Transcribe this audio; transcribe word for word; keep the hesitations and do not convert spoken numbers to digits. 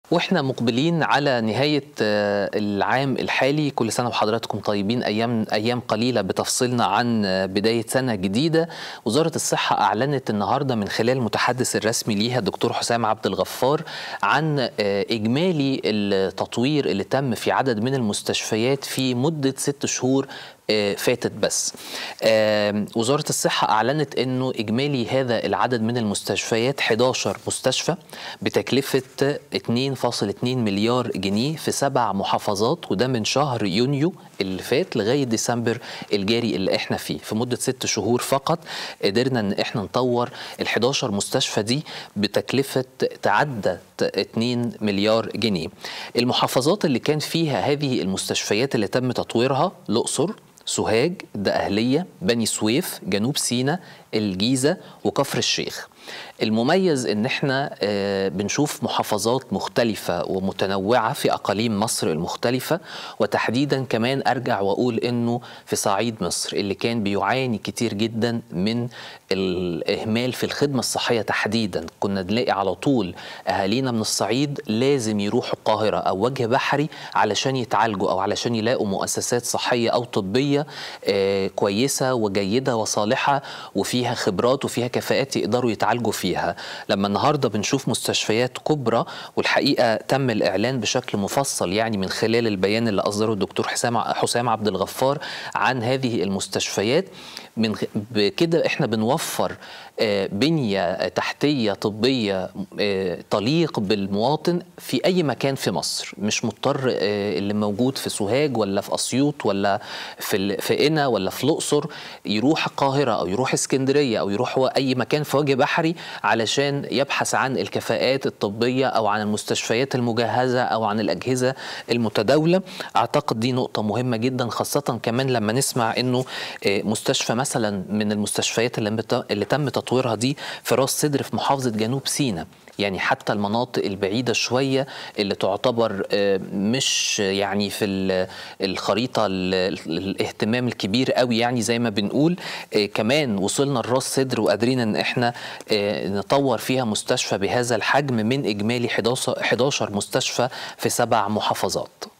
واحنا مقبلين على نهاية العام الحالي، كل سنة وحضراتكم طيبين. أيام أيام قليلة بتفصلنا عن بداية سنة جديدة. وزارة الصحة أعلنت النهاردة من خلال المتحدث الرسمي ليها الدكتور حسام عبد الغفار عن إجمالي التطوير اللي تم في عدد من المستشفيات في مدة ست شهور فاتت. بس وزارة الصحة أعلنت أنه إجمالي هذا العدد من المستشفيات حداشر مستشفى بتكلفة اتنين فاصل اتنين مليار جنيه في سبع محافظات، وده من شهر يونيو اللي فات لغاية ديسمبر الجاري اللي احنا فيه. في مدة ست شهور فقط قدرنا ان احنا نطور ال حداشر مستشفى دي بتكلفة تعدت اتنين مليار جنيه. المحافظات اللي كان فيها هذه المستشفيات اللي تم تطويرها: الأقصر، سوهاج، الدقهلية، بني سويف، جنوب سيناء، الجيزة، وكفر الشيخ. المميز ان احنا بنشوف محافظات مختلفة ومتنوعة في اقاليم مصر المختلفة، وتحديدا كمان ارجع واقول انه في صعيد مصر اللي كان بيعاني كتير جدا من الاهمال في الخدمة الصحية تحديدا. كنا نلاقي على طول اهالينا من الصعيد لازم يروحوا القاهرة او وجه بحري علشان يتعالجوا او علشان يلاقوا مؤسسات صحية او طبية كويسة وجيدة وصالحة وفيها خبرات وفيها كفاءات يقدروا يتعالجوا فيها. لما النهارده بنشوف مستشفيات كبرى، والحقيقه تم الاعلان بشكل مفصل يعني من خلال البيان اللي اصدره الدكتور حسام حسام عبد الغفار عن هذه المستشفيات، من بكده احنا بنوفر بنيه تحتيه طبيه تليق بالمواطن في اي مكان في مصر. مش مضطر اللي موجود في سوهاج ولا في اسيوط ولا في في قنا ولا في الاقصر يروح القاهره او يروح اسكندريه او يروح اي مكان في وجه بحري علشان يبحث عن الكفاءات الطبيه او عن المستشفيات المجهزه او عن الاجهزه المتداوله. اعتقد دي نقطه مهمه جدا، خاصه كمان لما نسمع انه مستشفى مثلا من المستشفيات اللي, اللي تم تطويرها دي في راس سدر في محافظه جنوب سيناء. يعني حتى المناطق البعيدة شوية اللي تعتبر مش يعني في الخريطة الاهتمام الكبير قوي يعني زي ما بنقول، كمان وصلنا لراس سدر وقادرين ان احنا نطور فيها مستشفى بهذا الحجم من اجمالي حداشر مستشفى في سبع محافظات.